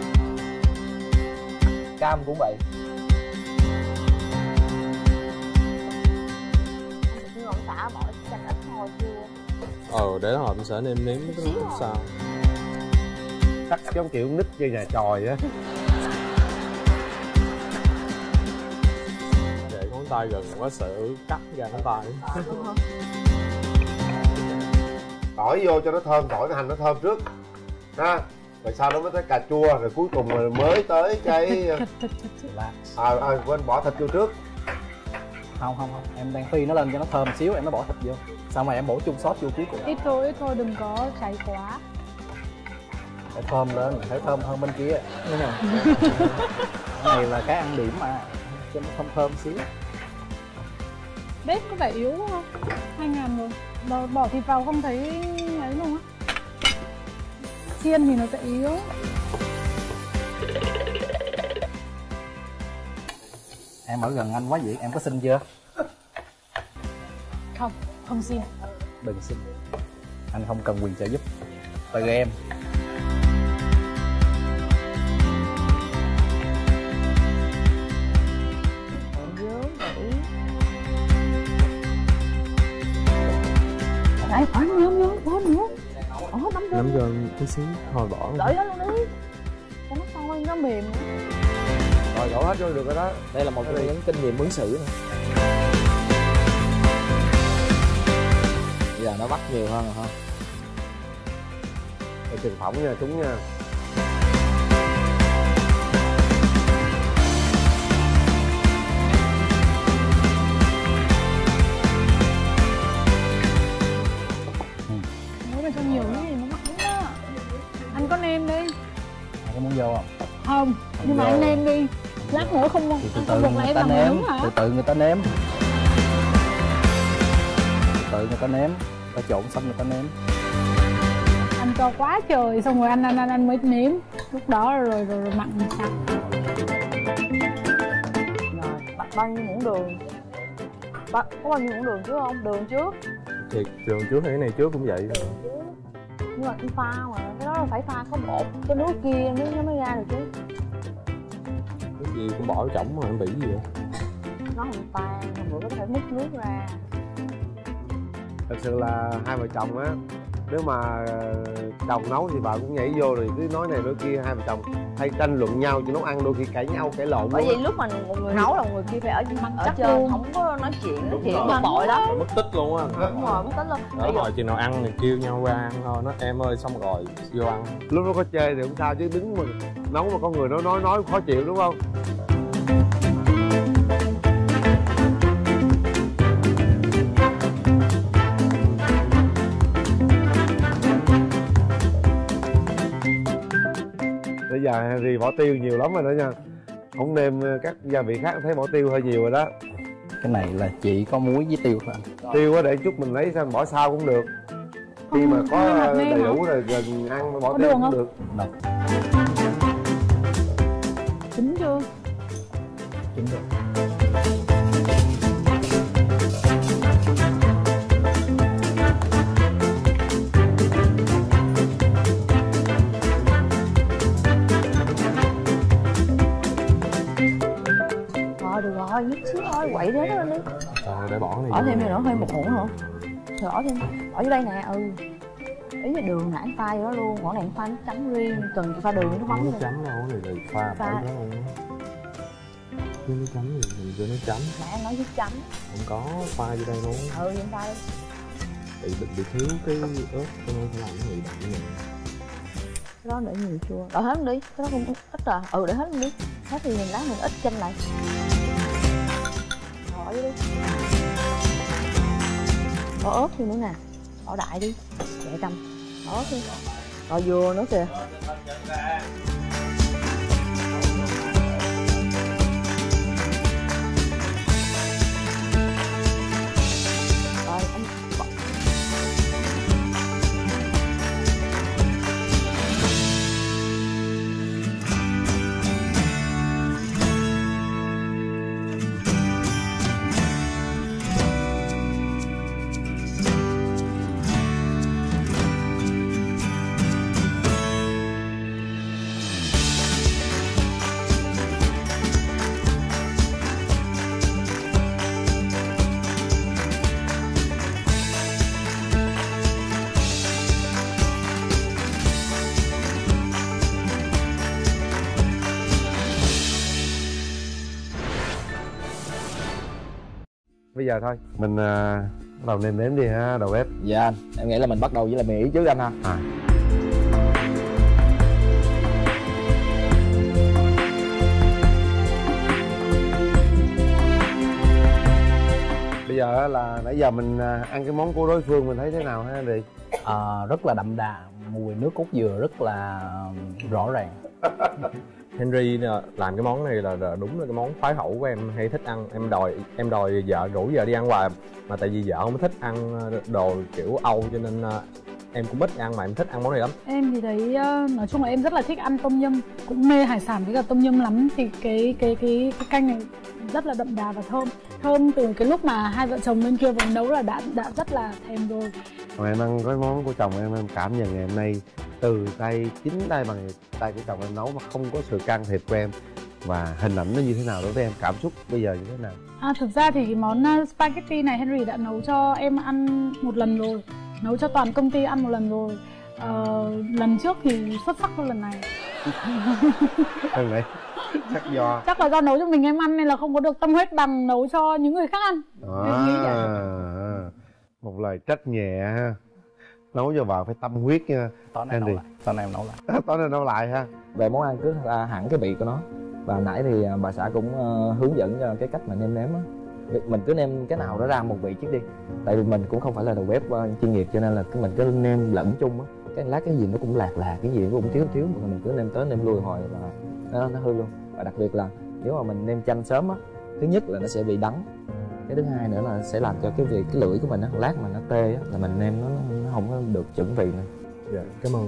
S6: Cam cũng vậy.
S4: Nhưng mà ông xã bỏ chanh ít thôi chưa?
S1: Để hồi em sẽ nêm nếm cái nước sao.
S3: Cắt giống kiểu nít chơi nhà tròi á.
S1: Để ngón tay gần quá sợ cắt ra ngón tay.
S3: Tỏi vô cho nó thơm, tỏi với hành nó thơm trước ha, rồi sau đó mới tới cà chua, rồi cuối cùng rồi mới tới cái
S5: Thịt.
S3: quên bỏ thịt vô trước.
S2: Không, em đang phi nó lên cho nó thơm xíu em mới bỏ thịt vô, xong rồi em bổ chung sốt vô cuối cùng
S5: Ít thôi, đừng có cháy quá.
S2: để thơm lên, phải thơm hơn bên kia. Cái này là cái ăn điểm mà, cho nó thơm thơm xíu.
S5: Bếp có vẻ yếu quá không? 2.000 rồi. Bỏ thịt vào không thấy ấy luôn á. Chiên thì nó sẽ yếu.
S2: Em ở gần anh quá vậy, em có xin chưa?
S5: Không xin.
S2: Đừng xin, anh không cần quyền trợ giúp từ em.
S5: Đấy, bỏ nữa.
S1: Nắm cho tí xíu thôi bỏ.
S4: Gửi hết luôn đi. Cho nó sôi, nó mềm.
S3: Rồi đổ hết vô được rồi đó.
S6: Đây là một trong những kinh nghiệm ứng xử nữa. Bây giờ nó bắt nhiều hơn rồi ha.
S3: Để chừng phỏng nha chúng nha.
S5: Nếu mà cho nhiều cái gì nó mắc lắm á. Anh có nêm đi.
S2: Anh có muốn vô không?
S5: Không, nhưng mà
S2: vô.
S5: anh nêm đi. Lát nữa không
S2: Thì từ
S5: anh
S2: từ
S5: không được là
S2: người
S5: em
S2: ta
S5: làm
S2: nếm,
S5: nướng hả?
S2: từ từ người ta nếm, từ người ta nếm, ta trộn xong người ta nếm.
S5: Anh cho quá trời xong rồi anh mới nếm. Lúc đó rồi mặn sặc.
S4: Rồi, đặt bao nhiêu muỗng đường? Có bao nhiêu muỗng đường trước không? Đường trước.
S1: Thì trường trước hay cái này trước cũng vậy.
S4: Đường trước. Nhưng mà cái pha mà, cái đó là phải pha có bột. Cái nước kia nước nó mới ra được chứ.
S1: Cái gì cũng bỏ trỏng mà em bị gì vậy?
S4: Nó không tan, rồi bữa có thể múc nước ra.
S3: Thật sự là hai vợ chồng á, nếu mà chồng nấu thì vợ cũng nhảy vô rồi cứ nói này nói kia, hai vợ chồng hay tranh luận nhau cho nấu ăn, đôi khi cãi nhau cãi lộn
S4: Bởi
S3: luôn
S4: vì
S3: á.
S4: lúc mà một người nấu là một người kia phải ở
S5: Chắc
S4: trên,
S5: luôn.
S4: không có nói chuyện
S1: Đúng
S4: chuyện
S1: rồi.
S4: bực bội đó.
S1: Mất tích luôn á.
S4: Đúng rồi, mất tích luôn.
S1: Đó, hồi chừng nào ăn thì kêu nhau ra ăn thôi. Nó em ơi xong rồi vô ăn.
S3: Lúc đó có chơi thì không sao, chứ đứng mà nấu mà có người nói khó chịu đúng không? Bây giờ Harry bỏ tiêu nhiều lắm rồi đó nha. Không nêm các gia vị khác thấy bỏ tiêu hơi nhiều rồi đó.
S2: Cái này là chỉ có muối với tiêu thôi anh.
S3: Tiêu á để chút mình lấy xong bỏ sau cũng được. khi mà có
S5: hạt nêm
S3: đầy
S5: hả?
S3: đủ rồi gần ăn bỏ
S5: Có
S3: thêm
S5: đường
S3: cũng
S5: không?
S3: được.
S2: Được.
S5: Chín chưa?
S2: Chín được.
S4: Rồi được rồi, nhích xíu thôi, quậy thế đó lên đi.
S1: Rồi để bỏ này
S4: Bỏ
S1: vô.
S4: thêm này nữa, thêm một muỗng nữa. Rồi bỏ thêm, bỏ vô đây nè, ý là đường nãy anh pha vô đó luôn, mỗi này anh pha nước chấm riêng, cần pha đường nước mắm
S1: Nước
S4: nữa.
S1: chấm đâu, cái này là pha
S4: Pha.
S1: phải đó không? Cái nước chấm gì mình vô nước chấm.
S4: Nãy anh nói nước chấm.
S1: Không có pha vô đây luôn.
S4: Vậy anh pha đi.
S1: Bị thiếu cái ớt cho nên phải làm cái gì đậm này.
S4: Cái đó để nhiều chua. Đợi hết luôn đi, cái đó không ít à. Để hết luôn đi. Hết thì mình lát mình ít chanh lại. Bỏ vô đi. Bỏ ớt thêm nữa nè. Bỏ đại đi. Để cầm. Bỏ ớt đi. Rồi dừa nữa kìa. Rồi anh bỏ.
S3: Bây giờ thôi mình bắt đầu nêm nếm đi ha đầu bếp.
S6: Dạ anh, em nghĩ là mình bắt đầu với là mì Ý trước anh ha.
S3: Bây giờ là nãy giờ mình ăn cái món của đối phương mình thấy thế nào ha Henry?
S2: Rất là đậm đà, mùi nước cốt dừa rất là rõ ràng.
S1: Henry làm cái món này là đúng là cái món khoái khẩu của em hay thích ăn. Em đòi vợ rủ vợ đi ăn hoài, mà tại vì vợ không thích ăn đồ kiểu Âu cho nên em cũng ít ăn, mà em thích ăn món này lắm.
S5: Em thì thấy nói chung là em rất là thích ăn tôm nhum, cũng mê hải sản với cả tôm nhum lắm. Thì cái canh này rất là đậm đà và thơm từ cái lúc mà hai vợ chồng bên kia vừa nấu là đã rất là thèm rồi.
S3: Còn em ăn cái món của chồng em cảm nhận ngày hôm nay từ tay chính tay bằng tay của chồng em nấu mà không có sự can thiệp của em, và hình ảnh nó như thế nào đối với em, cảm xúc bây giờ như thế nào?
S5: Thực ra thì cái món spaghetti này Henry đã nấu cho em ăn một lần rồi, nấu cho toàn công ty ăn một lần rồi. Lần trước thì xuất sắc hơn lần này.
S3: Hơn vậy
S5: Chắc là do nấu cho mình em ăn nên là không có được tâm huyết bằng nấu cho những người khác ăn. Em nghĩ vậy.
S3: Một lời trách nhẹ ha. Nấu cho vợ phải tâm huyết nha.
S2: Tối nay em nấu lại.
S3: Tối nay nấu lại ha.
S6: Về món ăn cứ hẳn cái vị của nó. Và nãy thì bà xã cũng hướng dẫn cho cái cách mà nêm nếm á. Mình cứ nêm cái nào đó ra một vị trước đi. Tại vì mình cũng không phải là đầu bếp chuyên nghiệp cho nên là mình cứ nêm lẫn chung á. Cái lát cái gì nó cũng lạc, cái gì nó cũng thiếu mà mình cứ nêm tới nêm lui hồi là nó hư luôn. Và đặc biệt là nếu mà mình nêm chanh sớm á, thứ nhất là nó sẽ bị đắng, cái thứ hai nữa là sẽ làm cho cái lưỡi của mình á, lát mà nó tê á là mình nêm nó không có được chuẩn vị nữa.
S1: Dạ, cảm ơn.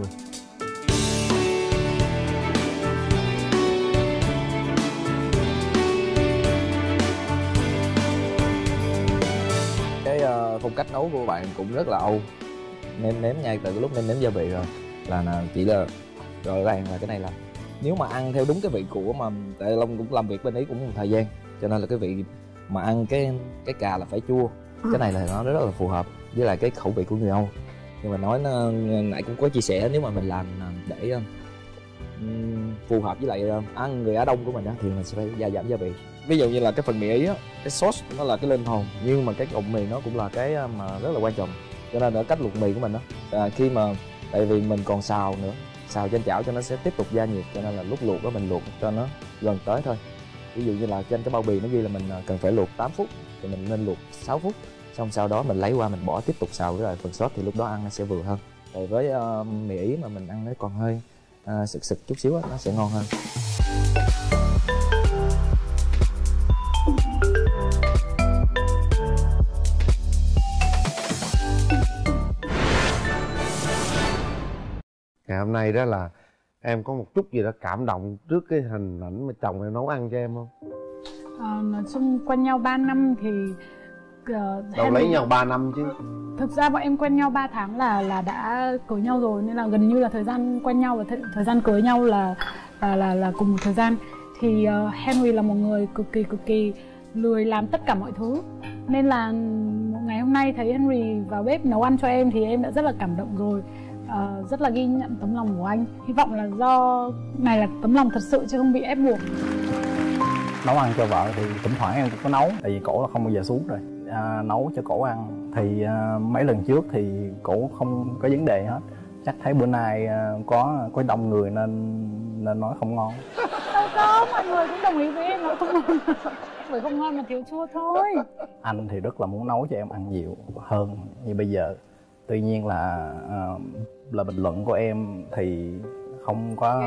S6: Cái phong cách nấu của bạn cũng rất là Âu, nêm nếm ngay từ lúc nêm nếm gia vị rồi là chỉ là rõ ràng là cái này là nếu mà ăn theo đúng cái vị của mà tại Long cũng làm việc bên Ý cũng một thời gian cho nên là cái vị mà ăn cái cà là phải chua, cái này là nó rất là phù hợp với lại cái khẩu vị của người Âu. Nhưng mà nói nó nãy cũng có chia sẻ nếu mà mình làm để phù hợp với lại ăn người Á Đông của mình á thì mình sẽ phải gia giảm gia vị. Ví dụ như là cái phần mì Ý á, cái sauce nó là cái lên hồn nhưng mà cái cụm mì nó cũng là cái mà rất là quan trọng, cho nên ở cách luộc mì của mình á khi mà tại vì mình còn xào nữa, xào trên chảo cho nó sẽ tiếp tục gia nhiệt, cho nên là lúc luộc đó mình luộc cho nó gần tới thôi. Ví dụ như là trên cái bao bì nó ghi là mình cần phải luộc 8 phút thì mình nên luộc 6 phút, xong sau đó mình lấy qua mình bỏ tiếp tục xào với lại phần sốt thì lúc đó ăn nó sẽ vừa hơn. Tại với mì Ý mà mình ăn nó còn hơi sực chút xíu á, nó sẽ ngon hơn.
S3: hôm nay đó là em có một chút gì đó cảm động trước cái hình ảnh mà chồng em nấu ăn cho em không?
S5: Nói chung quen nhau 3 năm thì
S3: đâu lấy nhau 3 năm chứ.
S5: Thực ra bọn em quen nhau 3 tháng là đã cưới nhau rồi, nên là gần như là thời gian quen nhau và thời gian cưới nhau là cùng một thời gian. Thì Henry là một người cực kỳ lười làm tất cả mọi thứ, nên là một ngày hôm nay thấy Henry vào bếp nấu ăn cho em thì em đã rất là cảm động rồi. Rất là ghi nhận tấm lòng của anh. Hy vọng là do này là tấm lòng thật sự chứ không bị ép buộc.
S2: Nấu ăn cho vợ thì thỉnh thoảng em cũng có nấu, tại vì cổ là không bao giờ xuống rồi. Nấu cho cổ ăn thì mấy lần trước thì cổ không có vấn đề hết. Chắc thấy bữa nay có đông người nên nói không ngon.
S5: Đâu có, mọi người cũng đồng ý với em nói không ngon. Bởi không ngon mà thiếu chua thôi.
S2: Anh thì rất là muốn nấu cho em ăn nhiều hơn như bây giờ. Tuy nhiên là bình luận của em thì không có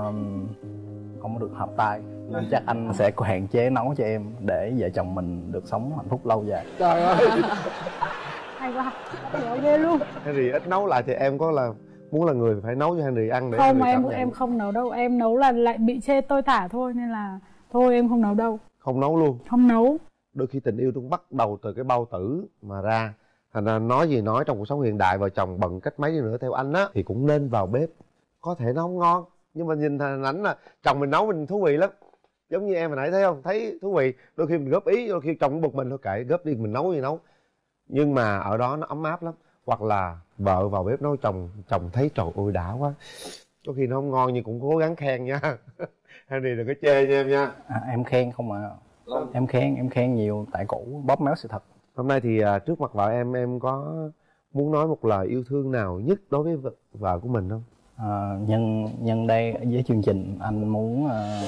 S2: được hợp tai, nên chắc anh sẽ hạn chế nấu cho em để vợ chồng mình được sống hạnh phúc lâu dài.
S3: Trời ơi,
S5: Hay quá, hiểu ghê luôn.
S3: Henry ít nấu lại thì em có là muốn là người phải nấu cho Henry ăn để
S5: không,
S3: Henry
S5: em không nấu đâu, em nấu là lại bị chê tôi tả thôi, nên là thôi em không nấu đâu.
S3: Không nấu luôn?
S5: Không nấu.
S3: Đôi khi tình yêu cũng bắt đầu từ cái bao tử mà ra. Thành ra nói gì nói, trong cuộc sống hiện đại vợ chồng bận cách mấy đi nữa theo anh á thì cũng nên vào bếp. Có thể nấu ngon nhưng mà nhìn hình ảnh là chồng mình nấu mình thú vị lắm. Giống như em hồi nãy thấy không, thấy thú vị. Đôi khi mình góp ý, đôi khi chồng bực mình thôi kệ, góp đi mình nấu gì nấu. Nhưng mà ở đó nó ấm áp lắm. Hoặc là vợ vào bếp nấu chồng thấy trời ơi đã quá. Có khi nó không ngon nhưng cũng cố gắng khen nha. Henry đừng có chê nha em nha.
S2: Em khen không à. Em khen nhiều tại cổ bóp méo sự thật.
S3: Hôm nay thì trước mặt vợ em có muốn nói một lời yêu thương nào nhất đối với vợ của mình không?
S2: Nhân đây với chương trình anh muốn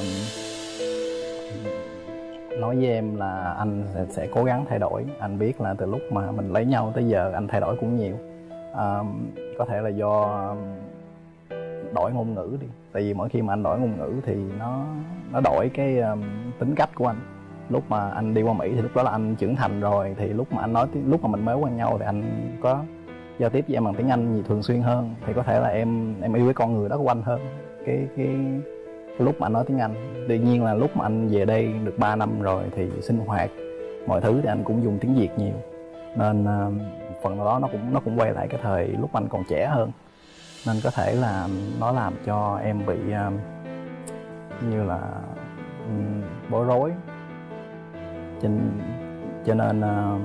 S2: nói với em là anh sẽ cố gắng thay đổi. Anh biết là từ lúc mà mình lấy nhau tới giờ anh thay đổi cũng nhiều. Có thể là do đổi ngôn ngữ đi. Tại vì mỗi khi mà anh đổi ngôn ngữ thì nó đổi cái tính cách của anh. Lúc mà anh đi qua Mỹ thì lúc đó là anh trưởng thành rồi, thì lúc mà mình mới quen nhau thì anh có giao tiếp với em bằng tiếng Anh thường xuyên hơn, thì có thể là em yêu cái con người đó của anh hơn cái lúc mà anh nói tiếng Anh. Tuy nhiên là lúc mà anh về đây được 3 năm rồi thì sinh hoạt mọi thứ thì anh cũng dùng tiếng Việt nhiều, nên phần nào đó nó cũng quay lại cái thời lúc anh còn trẻ hơn, nên có thể là nó làm cho em bị như là bối rối. Cho nên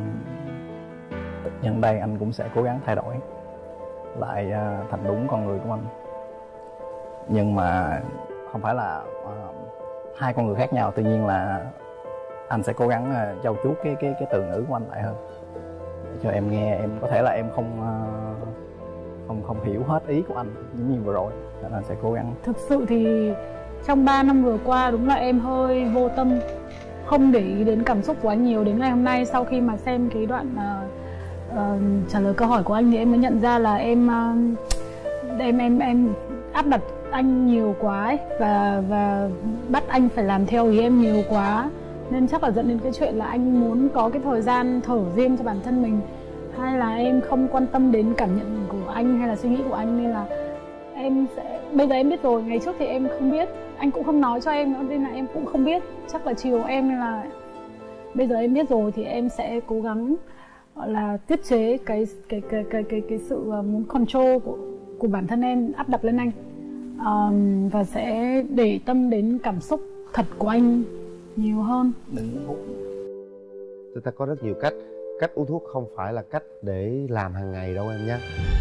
S2: nhân đây anh cũng sẽ cố gắng thay đổi lại thành đúng con người của anh. Nhưng mà không phải là hai con người khác nhau, tuy nhiên là anh sẽ cố gắng trau chuốt cái từ ngữ của anh lại hơn để cho em nghe. Em có thể là em không hiểu hết ý của anh giống như vừa rồi, nên anh sẽ cố gắng.
S5: Thực sự thì trong 3 năm vừa qua đúng là em hơi vô tâm, không để ý đến cảm xúc của anh nhiều. Đến ngày hôm nay sau khi mà xem cái đoạn trả lời câu hỏi của anh thì em mới nhận ra là em áp đặt anh nhiều quá ấy, và bắt anh phải làm theo ý em nhiều quá, nên chắc là dẫn đến cái chuyện là anh muốn có cái thời gian thở riêng cho bản thân mình, hay là em không quan tâm đến cảm nhận của anh hay là suy nghĩ của anh, nên là em sẽ bây giờ em biết rồi. Ngày trước thì em không biết, anh cũng không nói cho em nữa nên là em cũng không biết, chắc là chiều em, nên là bây giờ em biết rồi thì em sẽ cố gắng gọi là tiết chế cái sự muốn control của bản thân em áp đặt lên anh, và sẽ để tâm đến cảm xúc thật của anh nhiều hơn.
S3: Chúng ta có rất nhiều cách uống thuốc không phải là cách để làm hàng ngày đâu em nhé.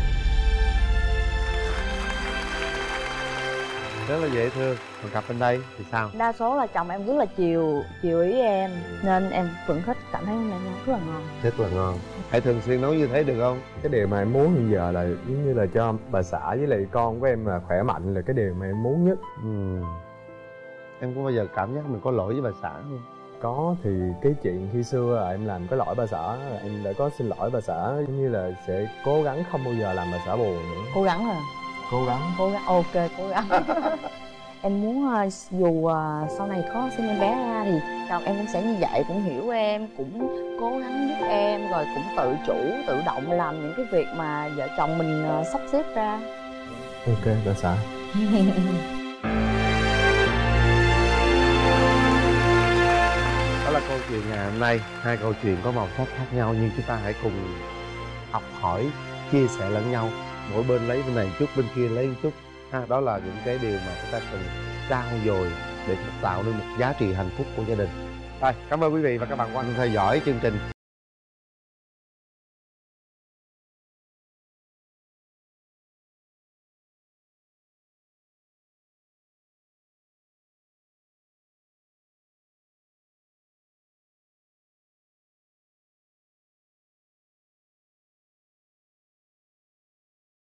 S3: Rất là dễ thương. Còn cặp bên đây thì sao?
S4: Đa số là chồng em rất là chiều ý em, nên em vẫn thích, cảm thấy hôm nay nấu rất là ngon.
S3: Rất là ngon. Hãy thường xuyên nấu như thế được không?
S1: Cái điều mà em muốn hiện giờ là giống như là cho bà xã với lại con của em là khỏe mạnh là cái điều mà em muốn nhất.
S3: Em có bao giờ cảm giác mình có lỗi với bà xã không?
S1: Có, thì cái chuyện khi xưa là em làm cái lỗi bà xã, em đã có xin lỗi bà xã, giống như là sẽ cố gắng không bao giờ làm bà xã buồn nữa.
S4: Cố gắng rồi.
S1: Cố gắng.
S4: Ok, cố gắng. Em muốn dù sau này có sinh em bé ra thì chồng em cũng sẽ như vậy, cũng hiểu em, cũng cố gắng giúp em, rồi cũng tự chủ, tự động làm những cái việc mà vợ chồng mình sắp xếp ra.
S6: Ok, bà xã.
S3: Đó là câu chuyện ngày hôm nay. Hai câu chuyện có màu sắc khác nhau nhưng chúng ta hãy cùng học hỏi, chia sẻ lẫn nhau. Mỗi bên lấy bên này chút, bên kia lấy một chút. Đó là những cái điều mà chúng ta cần trao dồi để tạo nên một giá trị hạnh phúc của gia đình. Rồi, cảm ơn quý vị và các bạn quan theo dõi chương trình.